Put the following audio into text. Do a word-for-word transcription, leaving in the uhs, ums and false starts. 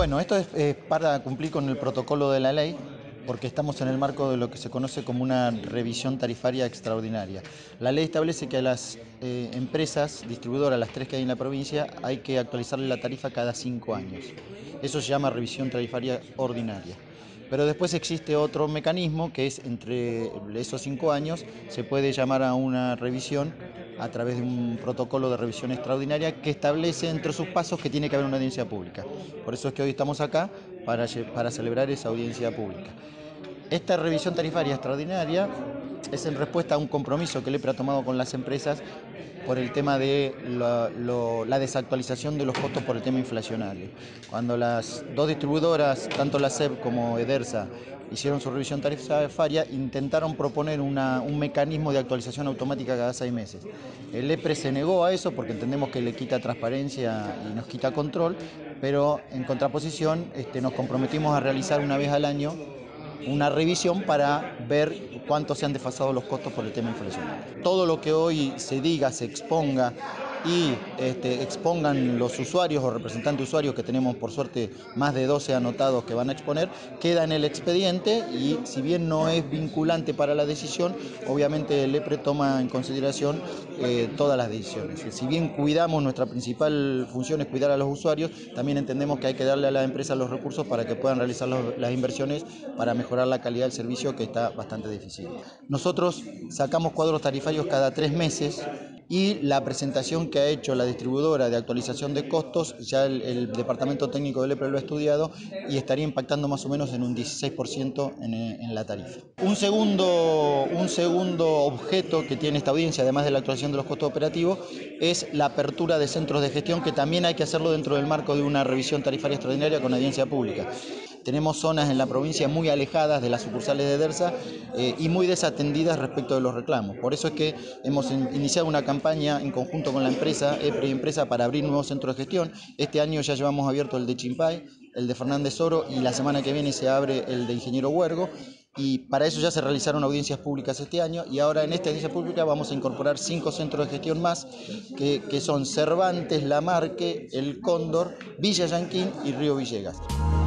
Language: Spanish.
Bueno, esto es eh, para cumplir con el protocolo de la ley, porque estamos en el marco de lo que se conoce como una revisión tarifaria extraordinaria. La ley establece que a las eh, empresas distribuidoras, las tres que hay en la provincia, hay que actualizarle la tarifa cada cinco años. Eso se llama revisión tarifaria ordinaria. Pero después existe otro mecanismo que es entre esos cinco años se puede llamar a una revisión a través de un protocolo de revisión extraordinaria que establece entre sus pasos que tiene que haber una audiencia pública. Por eso es que hoy estamos acá para, para celebrar esa audiencia pública. Esta revisión tarifaria extraordinaria es en respuesta a un compromiso que el E P R E ha tomado con las empresas por el tema de la, lo, la desactualización de los costos por el tema inflacionario. Cuando las dos distribuidoras, tanto la S E B como Edersa, hicieron su revisión tarifaria, intentaron proponer una, un mecanismo de actualización automática cada seis meses. El E P R E se negó a eso porque entendemos que le quita transparencia y nos quita control, pero en contraposición este, nos comprometimos a realizar una vez al año una revisión para ver cuánto se han desfasado los costos por el tema inflacionario. Todo lo que hoy se diga, se exponga y este, expongan los usuarios o representantes de usuarios, que tenemos por suerte más de doce anotados que van a exponer, queda en el expediente y si bien no es vinculante para la decisión, obviamente el E P R E toma en consideración eh, todas las decisiones. Si bien cuidamos, nuestra principal función es cuidar a los usuarios, también entendemos que hay que darle a las empresas los recursos para que puedan realizar los, las inversiones para mejorar la calidad del servicio, que está bastante difícil. Nosotros sacamos cuadros tarifarios cada tres meses y la presentación que ha hecho la distribuidora de actualización de costos, ya el, el departamento técnico del E P R E lo ha estudiado y estaría impactando más o menos en un dieciséis por ciento en, en la tarifa. Un segundo, un segundo objeto que tiene esta audiencia, además de la actualización de los costos operativos, es la apertura de centros de gestión, que también hay que hacerlo dentro del marco de una revisión tarifaria extraordinaria con audiencia pública. Tenemos zonas en la provincia muy alejadas de las sucursales de Edersa eh, y muy desatendidas respecto de los reclamos. Por eso es que hemos in iniciado una campaña en conjunto con la empresa, E P R E y empresa, para abrir nuevos centros de gestión. Este año ya llevamos abierto el de Chimpay, el de Fernández Oro, y la semana que viene se abre el de Ingeniero Huergo. Y para eso ya se realizaron audiencias públicas este año, y ahora en esta audiencia pública vamos a incorporar cinco centros de gestión más, que, que son Cervantes, Lamarque, El Cóndor, Villa Yanquín y Río Villegas.